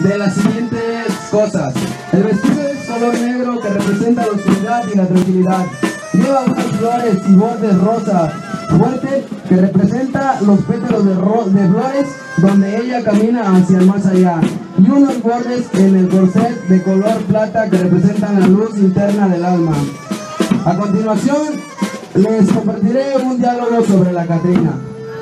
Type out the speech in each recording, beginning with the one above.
de las siguientes cosas. El vestido es color negro que representa la oscuridad y la tranquilidad. Lleva unas flores y bordes rosa fuerte que representa los pétalos de flores donde ella camina hacia el más allá, y unos bordes en el corset de color plata que representan la luz interna del alma. A continuación les compartiré un diálogo sobre la Catrina.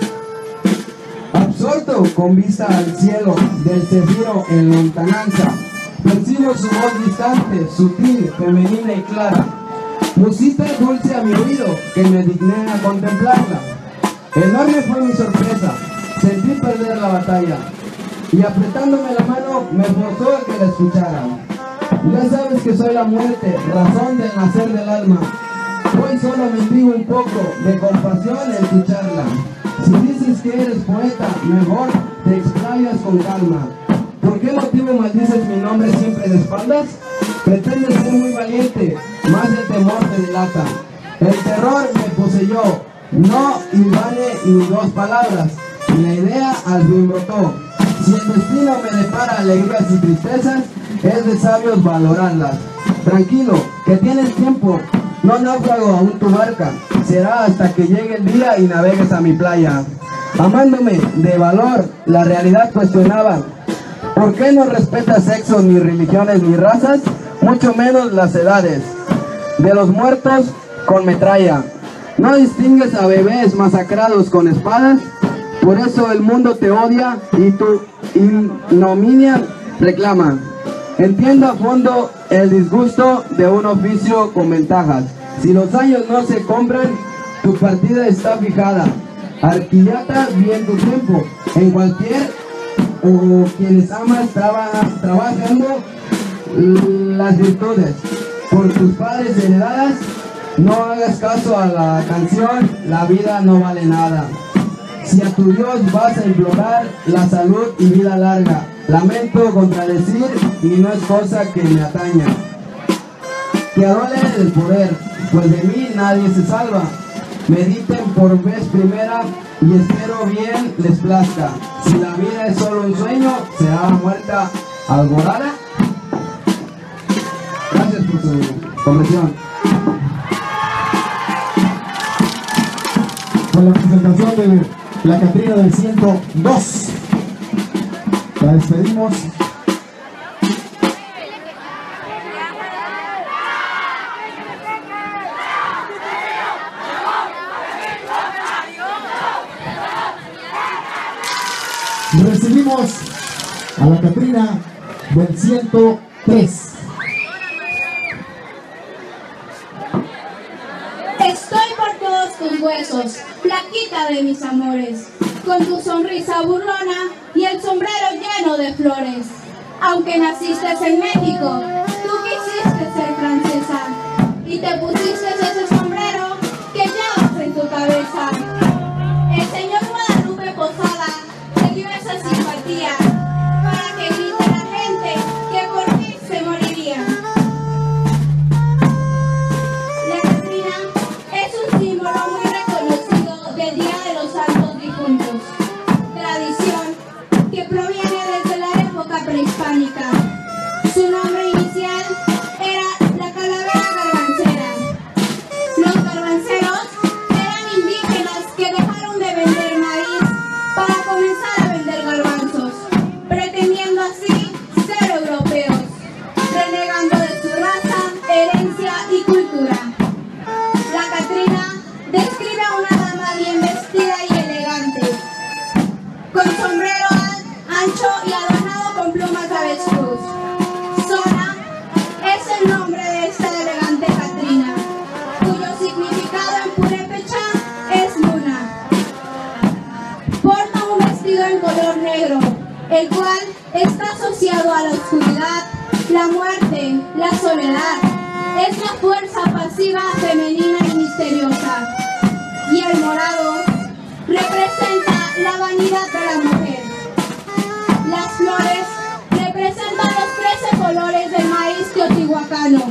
Absorto con vista al cielo del cefiro en lontananza, percibo su voz distante, sutil, femenina y clara. Musita dulce a mi oído, que me digné a contemplarla. Enorme fue mi sorpresa, sentí perder la batalla, y apretándome la mano me forzó a que la escuchara. Ya sabes que soy la muerte, razón del nacer del alma. Hoy solo mendigo un poco de compasión en tu charla. Si dices que eres poeta, mejor te explayas con calma. ¿Por qué motivo maldices mi nombre siempre de espaldas? Pretendes ser muy valiente, más el temor te delata. El terror me poseyó, no invane ni dos palabras, y la idea al fin brotó. Si el destino me depara alegrías y tristezas, es de sabios valorarlas. Tranquilo, que tienes tiempo, no náufrago aún tu barca, será hasta que llegue el día y navegues a mi playa. Amándome de valor, la realidad cuestionaba. ¿Por qué no respetas sexos, ni religiones, ni razas? Mucho menos las edades de los muertos con metralla. No distingues a bebés masacrados con espadas. Por eso el mundo te odia y tu ignominia reclama. Entiendo a fondo el disgusto de un oficio con ventajas. Si los años no se compran, tu partida está fijada. Arquillata bien tu tiempo. En cualquier o quienes amas trabajando las virtudes por tus padres heredadas. No hagas caso a la canción, la vida no vale nada. Si a tu Dios vas a implorar la salud y vida larga, lamento contradecir y no es cosa que me ataña. Que adole el poder, pues de mí nadie se salva. Mediten por vez primera y espero bien les plazca. Si la vida es solo un sueño, será muerta alborada. Gracias por su comprensión. Con la presentación de la Catrina del 102, la despedimos. Recibimos a la Catrina del 103. Estoy por todos tus huesos, flaquita de mis amores, con tu sonrisa burlona y el sombrero lleno de flores. Aunque naciste en México, tú quisiste ser francesa y te pusiste ese sombrero que llevas en tu cabeza. El señor Guadalupe Posada te dio esa simpatía para que grite la gente que por ti se moriría. La Catrina es un símbolo muy reconocido del Día de los Santos Difuntos, tradición que proviene desde la época prehispánica. Su nombre inicial era la calavera garbancera. Los garbanceros eran indígenas que dejaron de vender maíz para comenzar a vender garbanzos, pretendiendo así ser europeos, renegando de su raza, herencia y cultura. La Catrina describe a una dama bien vestida y elegante, con sombrero ancho y adornado con plumas de avestruz. Zona es el nombre de esta elegante Catrina, cuyo significado en purépecha es luna. Porta un vestido en color negro, el cual está asociado a la oscuridad, la muerte, la soledad. Es la fuerza pasiva, femenina y misteriosa. Y el morado representa la vanidad de la mujer. Las flores representan los 13 colores del maíz teotihuacano.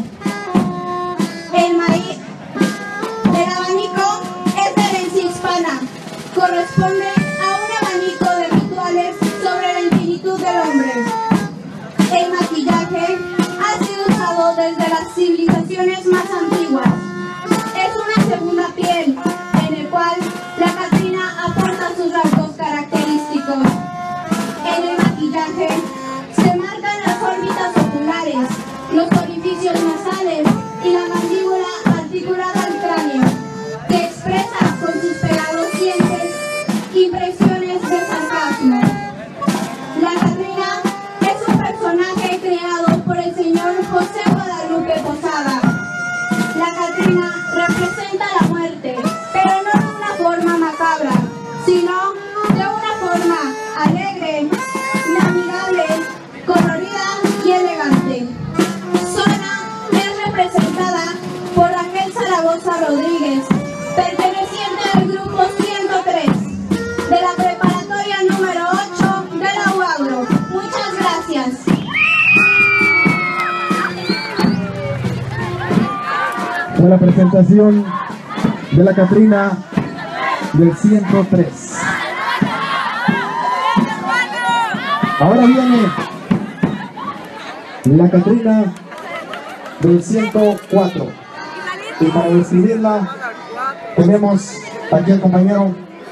El abanico es de herencia hispana. Corresponde a un abanico de rituales sobre la infinitud del hombre. desde las civilizaciones más antiguas. Es una segunda piel en el cual la Catrina aporta sus rasgos característicos. En el maquillaje se marcan las órbitas oculares, los orificios nasales y la mandíbula articulada al cráneo, que expresa con sus pegados dientes impresiones de sarcasmo. La Catrina es un personaje creado por el señor José Guadalupe Posada. La Catrina representa la muerte, pero no de una forma macabra, sino de una forma alegre, amigable, colorida y elegante. Zona es representada por Raquel Zaragoza Rodríguez, perteneciente al grupo 103 de la preparatoria número 8 de la UAGRO. Muchas gracias. Fue la presentación de la Catrina del 103. Ahora viene la Catrina del 104. Y para describirla tenemos aquí al compañero.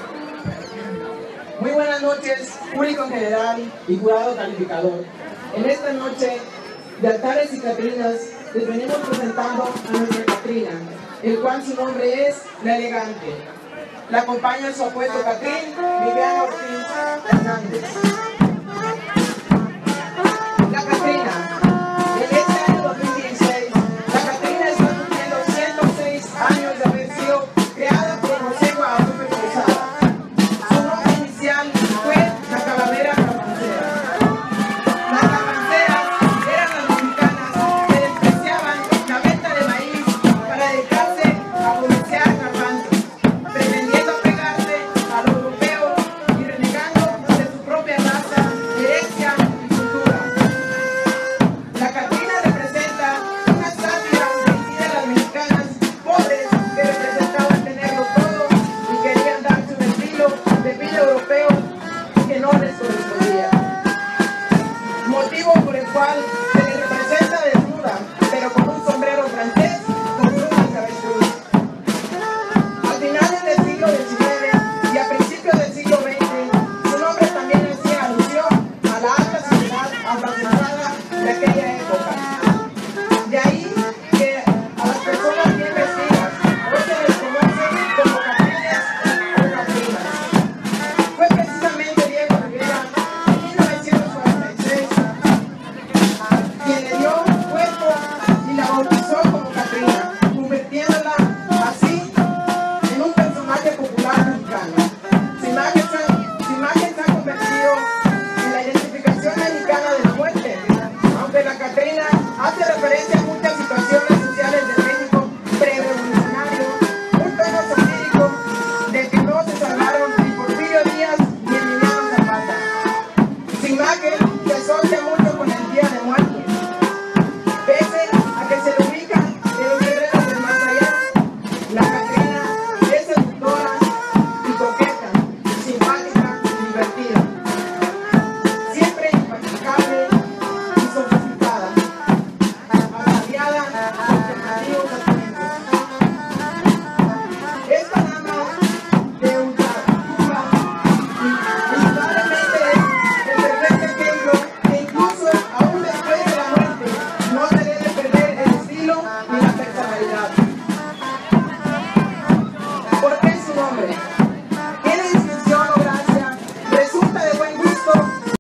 Muy buenas noches, público en general y jurado calificador. En esta noche de altares y catrinas les venimos presentando a nuestra Catrina, el cual su nombre es La Elegante. La acompaña su apuesto Catrín, Viviana Ortiz Hernández. La Catrina. En este año 2016, la Catrina está cumpliendo 106 años de haber sido creada por José Guadalupe Posada. Su nombre inicial fue la Calavera Garbancera. Las garbanceras eran las mexicanas que despreciaban la venta de maíz para dedicarse a comerciar garbanzos, pretendiendo pegarse a lo europeo y renegando de su propia raza, herencia y cultura. La Catrina representa una sátira dirigida a las mexicanas pobres que representaban tenerlo todo y querían darse un estilo de vida europeo que no les correspondía. Motivo por el cual